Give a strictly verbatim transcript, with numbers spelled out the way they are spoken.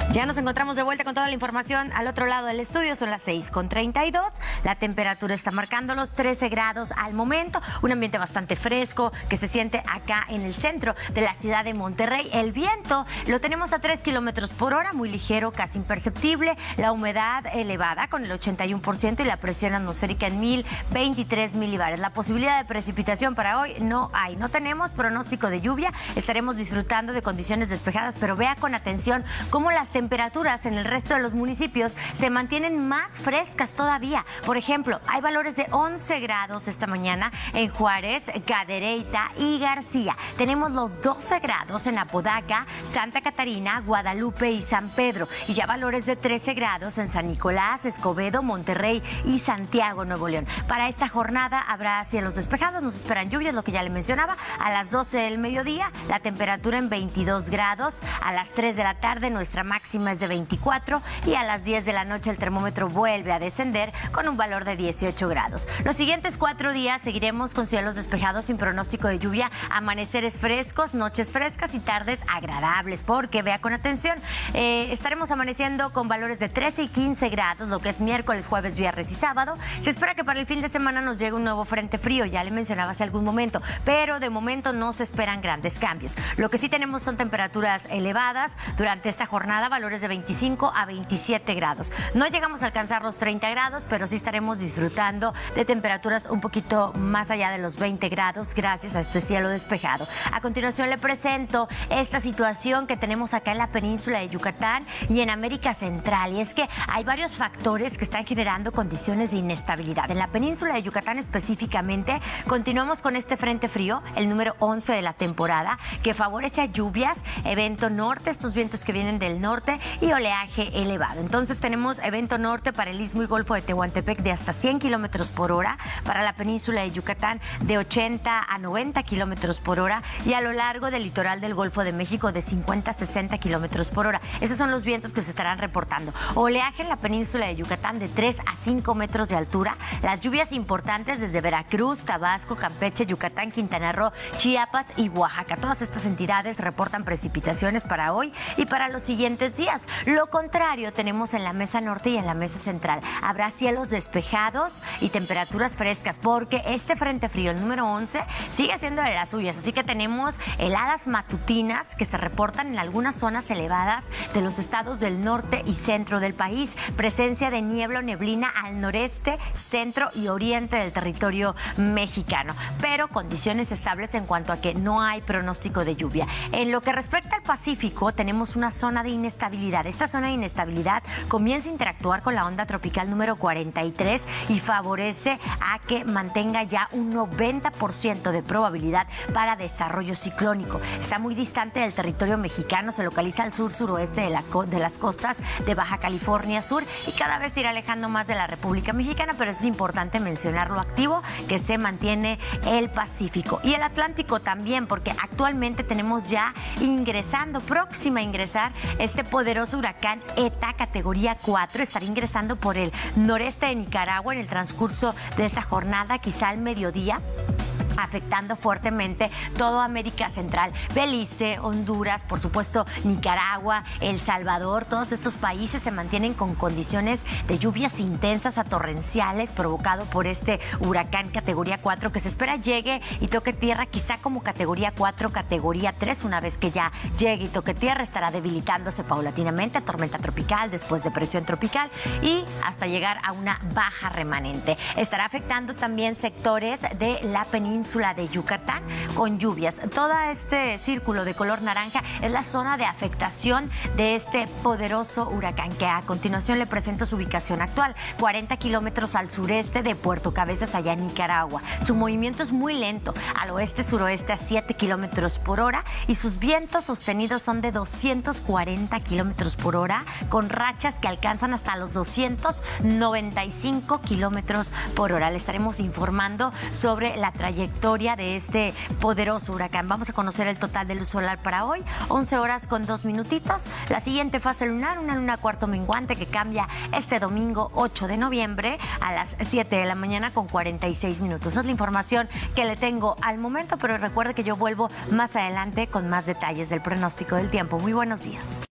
Ya nos encontramos de vuelta con toda la información al otro lado del estudio. Son las seis con treinta y dos. La temperatura está marcando los trece grados al momento. Un ambiente bastante fresco que se siente acá en el centro de la ciudad de Monterrey. El viento lo tenemos a tres kilómetros por hora, muy ligero, casi imperceptible. La humedad elevada con el ochenta y uno por ciento y la presión atmosférica en mil veintitrés milibares. La posibilidad de precipitación para hoy no hay. No tenemos pronóstico de lluvia. Estaremos disfrutando de condiciones despejadas, pero vea con atención cómo las temperaturas en el resto de los municipios se mantienen más frescas todavía. Por ejemplo, hay valores de once grados esta mañana en Juárez, Cadereyta y García. Tenemos los doce grados en Apodaca, Santa Catarina, Guadalupe y San Pedro. Y ya valores de trece grados en San Nicolás, Escobedo, Monterrey y Santiago, Nuevo León. Para esta jornada habrá cielos despejados, nos esperan lluvias, lo que ya le mencionaba. A las doce del mediodía, la temperatura en veintidós grados. A las tres de la tarde, nuestra máxima es de veinticuatro y a las diez de la noche el termómetro vuelve a descender con un valor de dieciocho grados. Los siguientes cuatro días seguiremos con cielos despejados sin pronóstico de lluvia, amaneceres frescos, noches frescas y tardes agradables, porque vea con atención, eh, estaremos amaneciendo con valores de trece y quince grados, lo que es miércoles, jueves, viernes y sábado. Se espera que para el fin de semana nos llegue un nuevo frente frío, ya le mencionaba hace algún momento, pero de momento no se esperan grandes cambios. Lo que sí tenemos son temperaturas elevadas durante esta jornada, valores de veinticinco a veintisiete grados. No llegamos a alcanzar los treinta grados, pero sí estaremos disfrutando de temperaturas un poquito más allá de los veinte grados gracias a este cielo despejado. A continuación le presento esta situación que tenemos acá en la península de Yucatán y en América Central, y es que hay varios factores que están generando condiciones de inestabilidad. En la península de Yucatán específicamente continuamos con este frente frío, el número once de la temporada, que favorece a lluvias, evento norte, estos vientos que vienen del norte y oleaje elevado. Entonces tenemos evento norte para el Istmo y Golfo de Tehuantepec de hasta cien kilómetros por hora, para la península de Yucatán de ochenta a noventa kilómetros por hora y a lo largo del litoral del Golfo de México de cincuenta a sesenta kilómetros por hora. Esos son los vientos que se estarán reportando. Oleaje en la península de Yucatán de tres a cinco metros de altura. Las lluvias importantes desde Veracruz, Tabasco, Campeche, Yucatán, Quintana Roo, Chiapas y Oaxaca. Todas estas entidades reportan precipitaciones para hoy y para los siguientes días. Lo contrario tenemos en la Mesa Norte y en la Mesa Central. Habrá cielos despejados y temperaturas frescas, porque este frente frío, el número once, sigue siendo de las suyas. Así que tenemos heladas matutinas que se reportan en algunas zonas elevadas de los estados del norte y centro del país. Presencia de niebla o neblina al noreste, centro y oriente del territorio mexicano, pero condiciones estables en cuanto a que no hay pronóstico de lluvia. En lo que respecta al Pacífico, tenemos una zona de inestabilidad. Esta zona de inestabilidad comienza a interactuar con la onda tropical número cuarenta y tres y favorece a que mantenga ya un noventa por ciento de probabilidad para desarrollo ciclónico. Está muy distante del territorio mexicano, se localiza al sur-suroeste de, la, de las costas de Baja California Sur y cada vez se irá alejando más de la República Mexicana, pero es importante mencionar lo activo que se mantiene el Pacífico. Y el Atlántico también, porque actualmente tenemos ya ingresando, próxima a ingresar, este poderoso huracán ETA categoría cuatro, estará ingresando por el noreste de Nicaragua en el transcurso de esta jornada, quizá al mediodía, afectando fuertemente toda América Central, Belice, Honduras, por supuesto Nicaragua, El Salvador. Todos estos países se mantienen con condiciones de lluvias intensas a torrenciales provocado por este huracán categoría cuatro que se espera llegue y toque tierra quizá como categoría cuatro, categoría tres. Una vez que ya llegue y toque tierra estará debilitándose paulatinamente a tormenta tropical, después depresión tropical y hasta llegar a una baja remanente. Estará afectando también sectores de la península de Yucatán con lluvias. Todo este círculo de color naranja es la zona de afectación de este poderoso huracán, que a continuación le presento su ubicación actual, cuarenta kilómetros al sureste de Puerto Cabezas, allá en Nicaragua. Su movimiento es muy lento, al oeste-suroeste a siete kilómetros por hora y sus vientos sostenidos son de doscientos cuarenta kilómetros por hora, con rachas que alcanzan hasta los doscientos noventa y cinco kilómetros por hora. Le estaremos informando sobre la trayectoria de este poderoso huracán. Vamos a conocer el total de luz solar para hoy, once horas con dos minutitos. La siguiente fase lunar, una luna cuarto menguante que cambia este domingo ocho de noviembre a las siete de la mañana con cuarenta y seis minutos. Esa es la información que le tengo al momento, pero recuerde que yo vuelvo más adelante con más detalles del pronóstico del tiempo. Muy buenos días.